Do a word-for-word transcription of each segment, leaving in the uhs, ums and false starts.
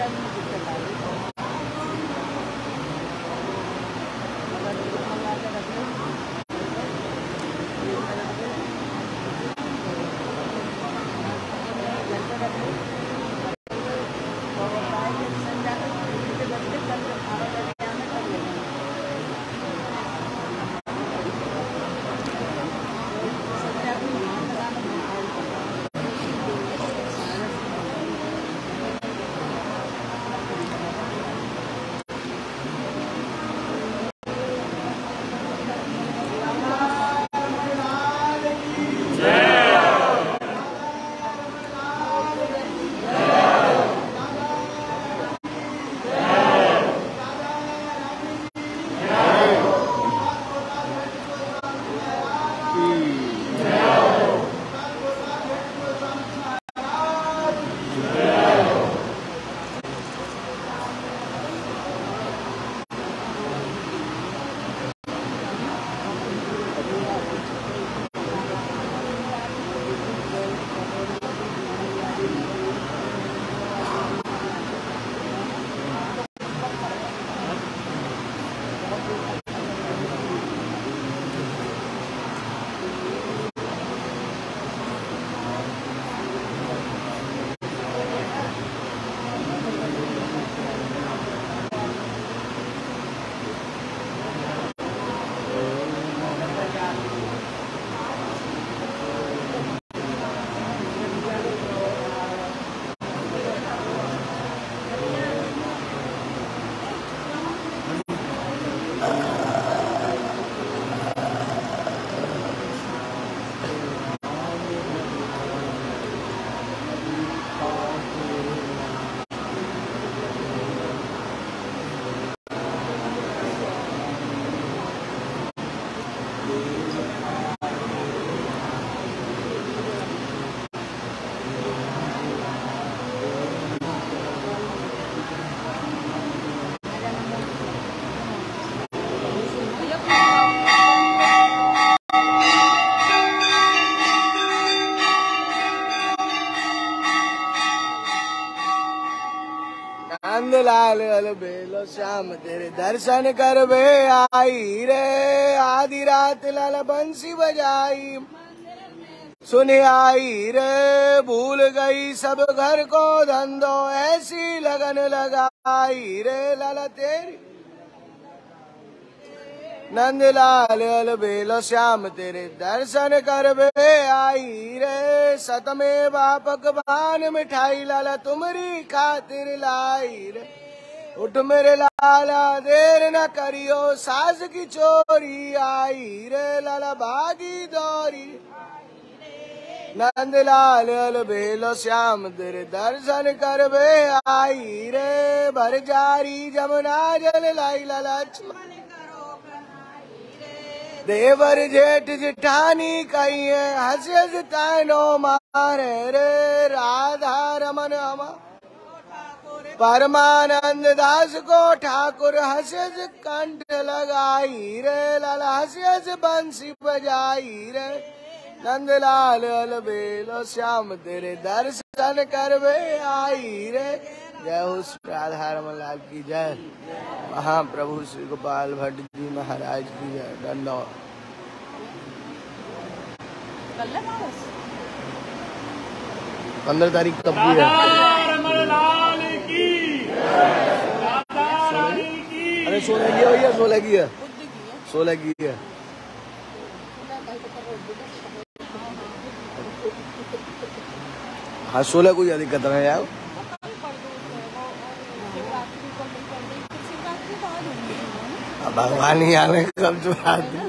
लाल बेलो श्याम तेरे दर्शन कर बे आई रे, आधी रात लाल बंसी बजाई सुने आई रे, भूल गई सब घर को धंधो ऐसी लगन लगाई रे, लाला तेरी नंद लाल बेलो श्याम तेरे दर्शन कर बे आई रे, सतमे बाप पकवान मिठाई लाला तुम्हारी खातिर लाई रे, उठ मेरे लाला देर न करियो सास की चोरी आई रे, लाला भागी दौरी नंद लाल बेलो श्याम तेरे दर्शन कर बे आई रे, भर जारी जमुना जल लाई लाला देवर जेठ जिठानी कही है हंस हंस तानो मारे रे, राधा रमन अमा परमानंद दास को ठाकुर हंस हंस कंठ लगाई रे, लाला हंस हंस बंसी बजाई रे, नंद लाल बेलो श्याम तेरे दर्शन कर बे आई रे, जय हो राधा रमन लाल की जय, महाप्रभु श्री गोपाल भट्ट जी महाराज की जय। धन्यवाद। पंद्रह तारीख कब की है? अरे सोलह की है भैया, सोलह की है, सोलह की है। हाँ सोलह को ज्यादा दिक्कत है यार, भगवान ही आने कब जो आते।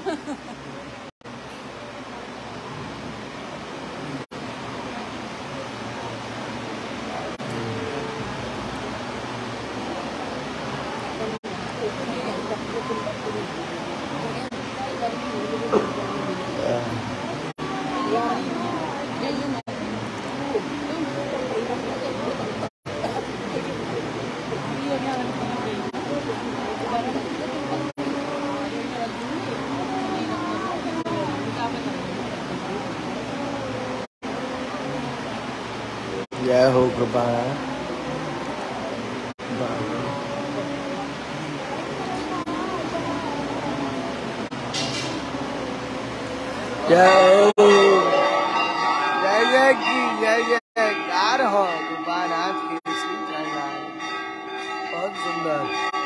जय हो कृपा। जय जय जय की जय जयकार हो गोपालनाथ के श्री चरणाय। बहुत सुंदर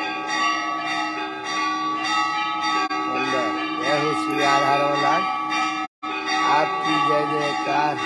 सुंदर। जय हो श्री राधा रमन आपकी जय जयकार।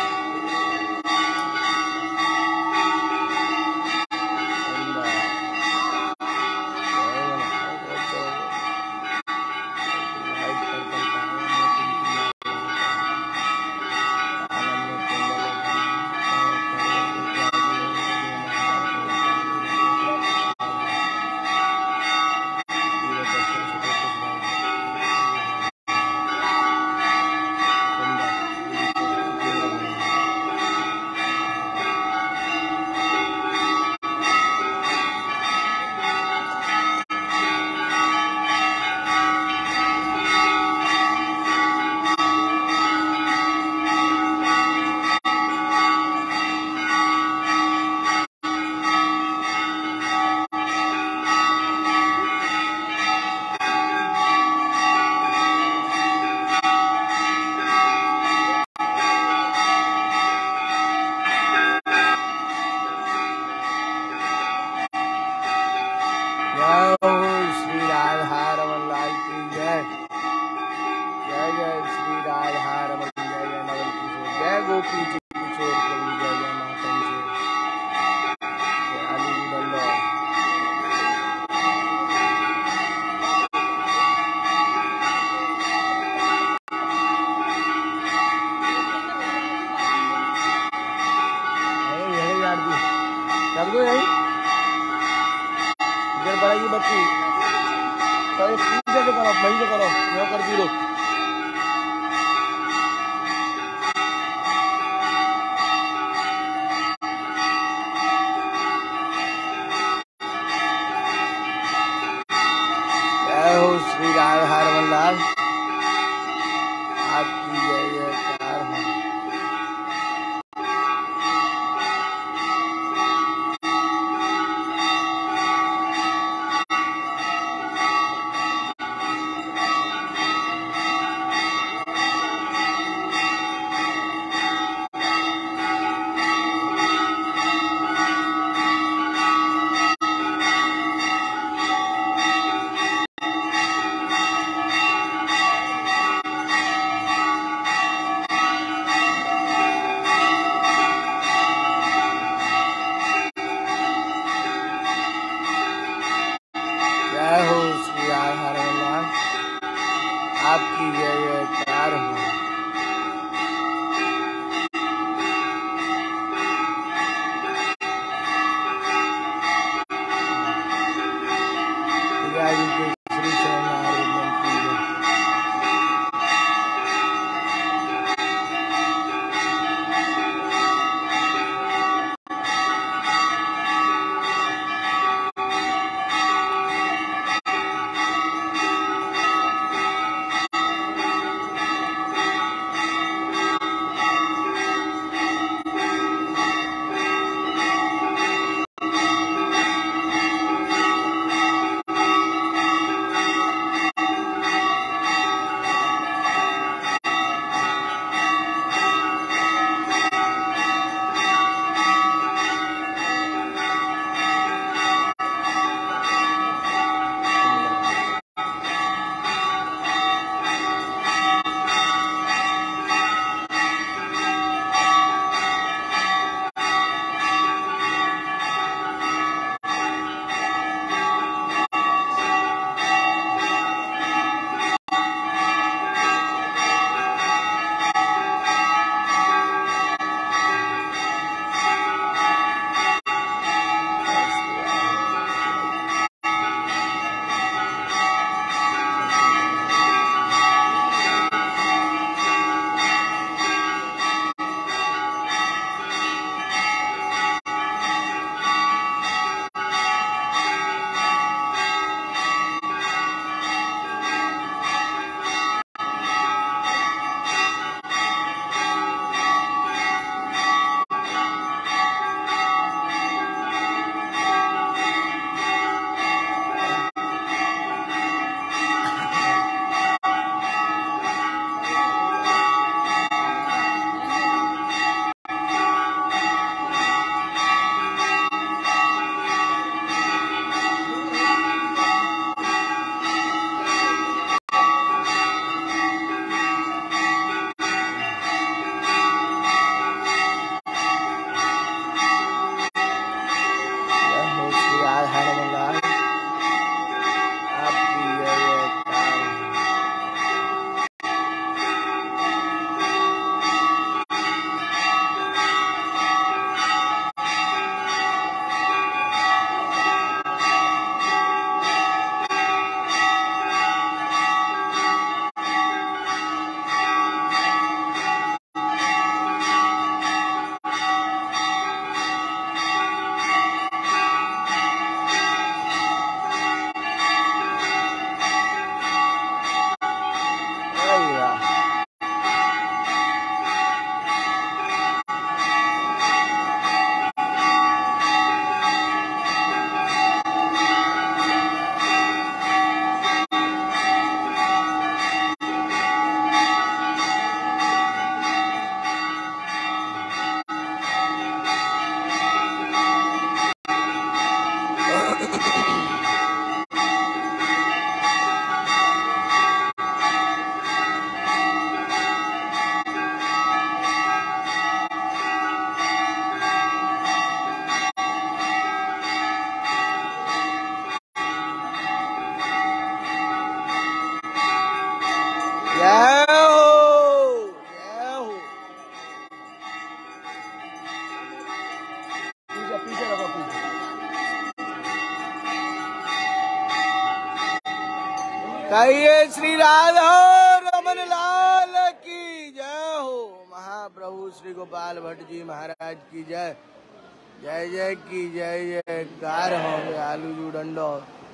कहिए श्री राधा रमन लाल की जय हो। महाप्रभु श्री गोपाल भट्ट जी महाराज की जय। जय जय की जय जयकार हो आलू जुडंडो।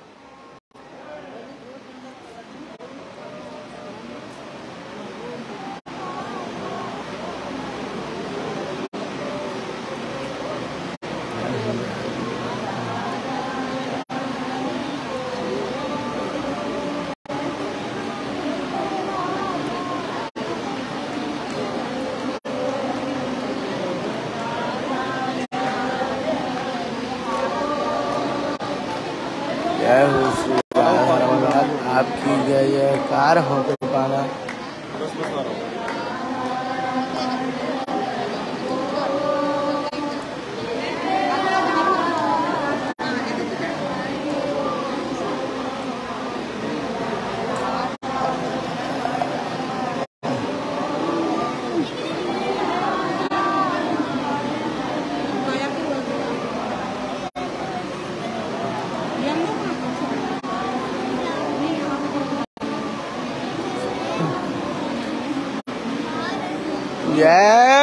जय हो श्री राधा रमन लाल आपकी जय जयकार हो कृपाना। जय